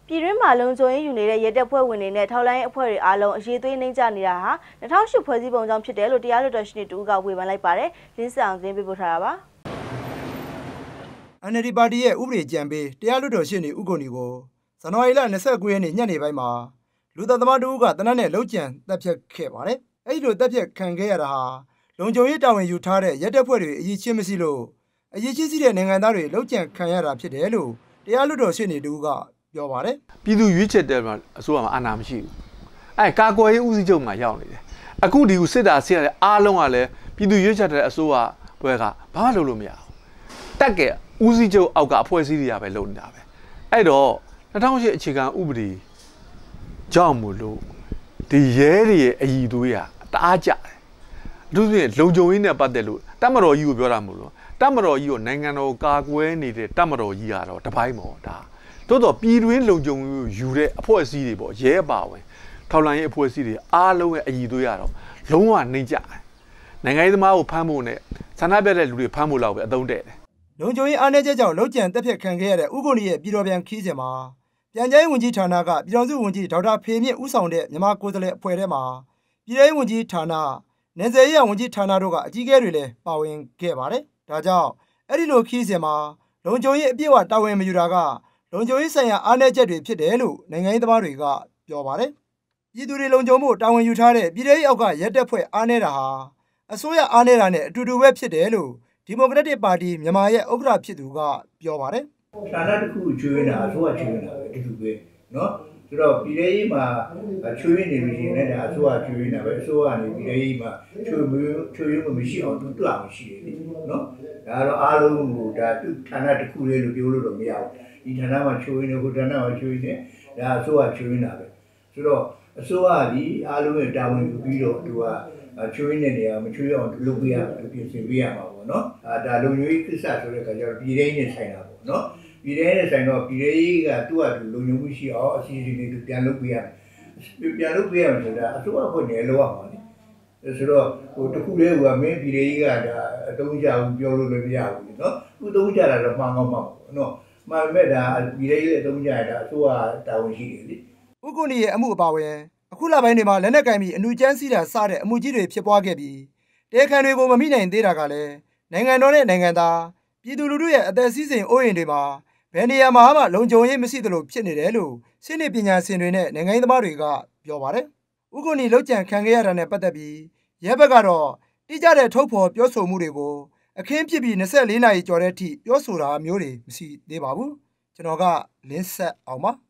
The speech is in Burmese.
ပြည်တွင်းမှာလုံခြုံရေးယူနေတဲ့ရဲတပ်ဖွဲ့ဝင်တွေနဲ့ထောက်လိုင်းအဖွဲ့တွေအားလုံးအရေးသွေးနှိမ့်ချနေတာဟာ2008ဖွဲ့စည်းပုံကြောင့်ဖြစ်တယ်လို့တရားလွှတ်တော်ရှင်တူကဝေဖန်လိုက်ပါတယ်။လင်းစံအောင်သတင်းပေးပို့ထားတာပါ။ NLD ပါတီရဲ့ဥပဒေကြံပေးတရားလွှတ်တော်ရှင်ဦးကိုနီကိုဇန်နဝါရီလ29ရက်နေ့ညနေပိုင်းမှာလူသက်သမားတို့ကတနက်နဲ့လှုပ်ကြံတပ်ဖြတ်ခဲ့ပါတယ်။အဲဒီလိုတပ်ဖြတ်ခံခဲ့ရတာဟာလုံခြုံရေးတာဝန်ယူထားတဲ့ရဲတပ်ဖွဲ့တွေအရေးချင်းမရှိလို့အရေးချင်းရှိတဲ့နိုင်ငံသားတွေလှုပ်ကြံခံရတာဖြစ်တယ်လို့တရားလွှတ်တော်ရှင်တူကပြောပါတယ်ပြည်သူရွေးချယ်တယ်မှာအစိုးရမှာအာဏာမရှိဘူးကာကွယ်ရေးဦးစီးချုပ်မှာရောက်နေတယ်အခုဒီကိုစစ်တာဆရာလည်းအားလုံးကလည်းပြည်သူရွေးချယ်တဲ့အစိုးရဘွဲကဘာမှလုပ်လို့မရဘူးတက်ကဲဦးစီးချုပ်အောက်ကအဖွဲ့အစည်းတွေကပဲလုပ်နေတာပဲအဲ့တော့2008အခြေခံဥပဒေကြောင့်မို့လို့ဒီရဲတွေရဲ့အည်သွေးကတအားကြတယ်သူတို့လုံခြုံရေးနဲ့ပတ်သက်လို့တမတော်ကြီးကိုပြောတာမဟုတ်လို့တမတော်ကြီးကိုနိုင်ငံတော်ကာကွယ်နေတဲ့တမတော်ကြီးကတော့တပိုင်းပေါ့ဒါတိုးတော့ပြည်တွင်းလုံခြုံရေးယူတဲ့အဖွဲ့အစည်းတွေပေါ့ရဲပါဝင်ထောက်လှမ်းရေးအဖွဲ့အစည်းတွေအားလုံးရဲ့အည်သွေးရတော့လုံးဝနှိမ့်ကြတယ်နိုင်ငံရေးသမားကိုဖမ်းဖို့နဲ့ဆန္ဒပြတဲ့လူတွေဖမ်းဖို့လောက်ပဲအသုံးတဲ့တယ်လုံခြုံရေးအားနည်းချက်ကြောင့်လှုပ်ကြံတက်ဖြတ်ခံခဲ့ရတဲ့ဥက္ကိုနီရဲ့ပြည်တော်ပြန်ခီးစဉ်မှာပြန်ကြားရေးဝန်ကြီးဌာနကပြည်ထောင်စုဝန်ကြီးဒေါက်တာဖေမြင့်ဦးဆောင်တဲ့မြန်မာကိုယ်စားလှယ်အဖွဲ့ထဲမှာပြည်ထောင်ဝန်ကြီးဌာနနယ်စပ်ရေးဝန်ကြီးဌာနတို့ကအကြီးအကဲတွေလည်းပါဝင်ခဲ့ပါတယ်။ဒါကြောင့်အဲ့ဒီလိုခီးစဉ်မှာလုံခြုံရေးအပြည့်အဝတာဝန်မယူတာကလုံခြုံရေးဆိုင်ရာအားနည်းချက်တွေဖြစ်တယ်လို့နိုင်ငံရေးသမားတွေကပြောပါတယ်။ပြည်သူတွေလုံခြုံမှုတာဝန်ယူထားတဲ့ပြည်ထောင်အောက်ကရဲတပ်ဖွဲ့အားနည်းတာဟာအစိုးရအားနည်းတာနဲ့အတူတူပဲဖြစ်တယ်လို့ဒီမိုကရက်တစ်ပါတီမြန်မာရဲ့ဥက္ကဋ္ဌဖြစ်သူကပြောပါတယ်။ဌာနတစ်ခုကျွေးနေတာအစိုးရကျွေးနေတာပဲအတူတူပဲနော်။ဆိုတော့ပြည်ထောင်မှာကျွေးနေလို့ရှိရင်လည်းဒါအစိုးရကျွေးနေတာပဲအစိုးရကနေပြည်ထောင်မှာကျွေးမှုမရှိအောင်တူတာမရှိတယ်နော်။ဒါတော့အားလုံးကိုဒါသူဌာနတစ်ခုလေးလို့ပြောလို့တော့မရဘူး။ဒီဌာနမှာကျွေးနေကိုဌာနမှာကျွေးနေဒါအစိုးရကျွေးနေတာပဲဆိုတော့အစိုးရဒီအားလုံးရဲ့တာဝန်ယူပြီးတော့သူကကျွေးနေနေရမကျွေးအောင်လုပ်ပြရပြင်ဆင်ပြရမှာပေါ့နော်ဒါလုံခြုံရေးကိစ္စဆိုတဲ့အခါကျတော့ပြည်ထောင်နဲ့ဆိုင်တာပေါ့နော်ပြည်ထောင်နဲ့ဆိုင်တော့ပြည်ထောင်ကသူ့အတူလုံခြုံမှုရှိအောင်အစီအစဉ်တွေပြန်လုပ်ပြရမယ်ပြန်လုပ်ပြရမယ်ဆိုတာအစိုးရဖွဲ့နေလောက်အောင်ပါလေဆိုတော့ဟိုတခုလေးကမင်းပြည်ထောင်ကဒါအတုံးကြဘူးပြောလို့လည်းမရဘူးနော်သူတုံးကြတာတော့မှန်ကောင်းမှာပေါ့နော်မှန်မဲ့ဒါပြည်ထောင်ရဲ့အတုံးကြတာအစိုးရတာဝန်ရှိတယ်လေဥက္ကိုနီရဲ့အမှုအပါဝင်အခုလပိုင်းတွေမှာလက်နက်ကင်ပြီးအမှုကျန်းစီးတာစတဲ့အမှုကြီးတွေဖြစ်ပွားခဲ့ပြီးတရားခံတွေကိုမမိနိုင်သေးတာကလည်းနိုင်ငံတော်နဲ့နိုင်ငံသားပြည်သူလူထုရဲ့အသက်စီးစိမ်အိုးအိမ်တွေမှာဘယ်နေရာမှာမှလုံခြုံရေးမရှိသလိုဖြစ်နေတယ်လို့ရှင်းနေပညာရှင်တွေနဲ့နိုင်ငံရေးသမားတွေကပြောပါတယ်။ဥက္ကိုနီလှုပ်ကြံခံခဲ့ရတာနဲ့ပတ်သက်ပြီးရဲဘက်ကတော့တိကျတဲ့ထုတ်ဖော်ပြောဆိုမှုတွေကိုအခင်းဖြစ်ပြီး24နာရီကျော်တဲ့အထိပြောဆိုတာမျိုးတွေမရှိသေးပါဘူး။ကျွန်တော်ကလင်းဆက်အောင်ပါ